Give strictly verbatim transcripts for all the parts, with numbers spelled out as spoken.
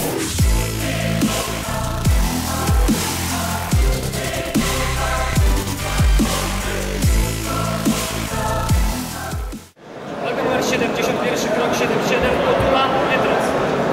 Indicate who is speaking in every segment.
Speaker 1: siedemdziesiąt jeden, krok siedemdziesiąt siedem, Kotula, Etras.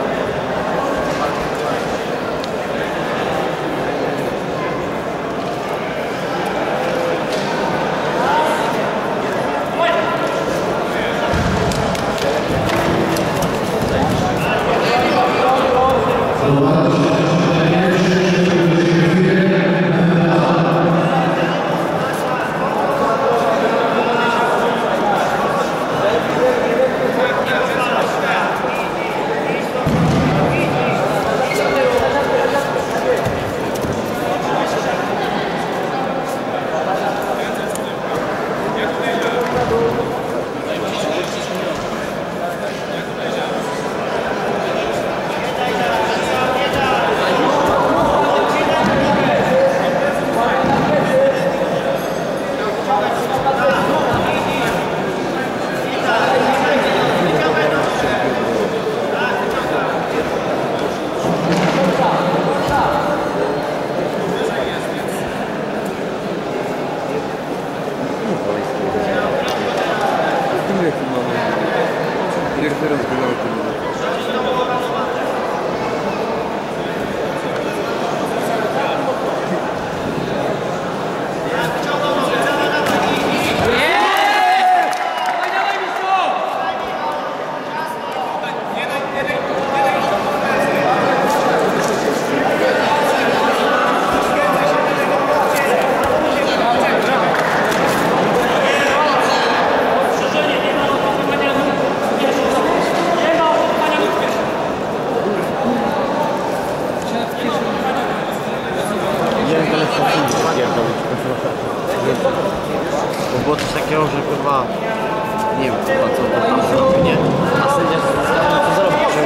Speaker 2: Było coś takiego, że chyba nie wiem chyba co to tam zrobi, nie? A sędzia zastanawiał co zrobić, czy,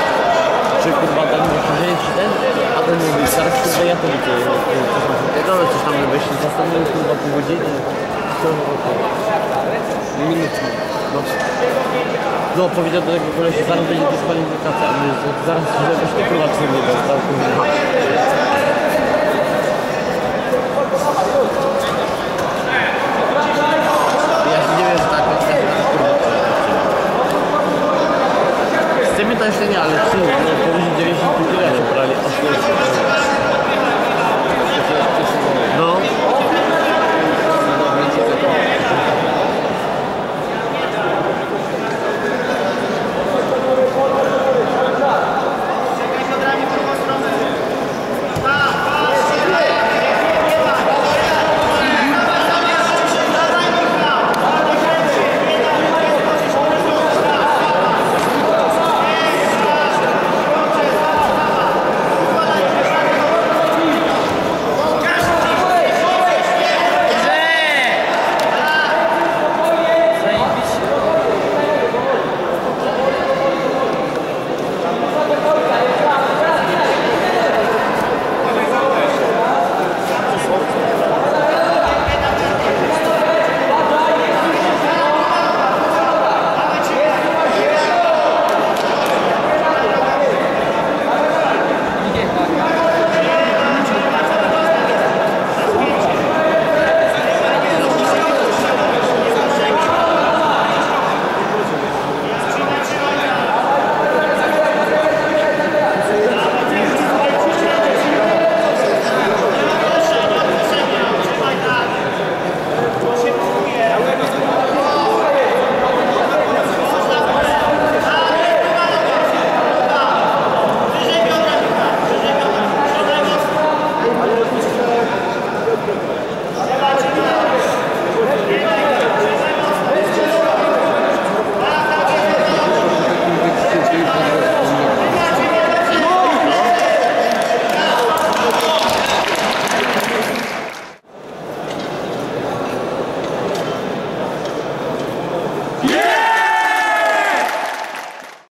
Speaker 2: czy kurwa tam wziąć czy ten, a ten mówi, zaraz kurwa ja to widzę, dole coś tam by się zastanowił kurwa pół godziny, co minut, no. No powiedział do tego kolesia, zaraz będzie dyskwalifikacja, a my zaraz żebyś ty kurwa co nie dostał, kurwa. Z tymi to jeszcze nie, ale trzy.